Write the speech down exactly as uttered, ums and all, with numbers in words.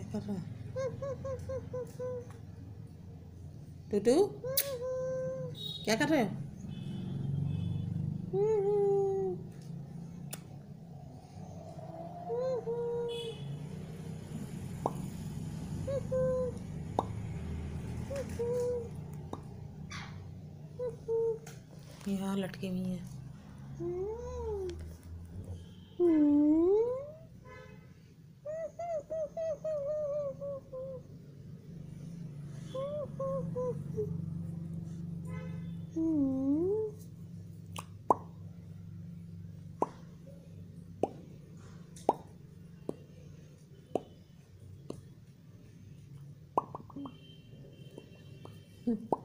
कर रहा है टूटू? क्या कर रहे हो? यहाँ लटके हुई हैं। Hmm.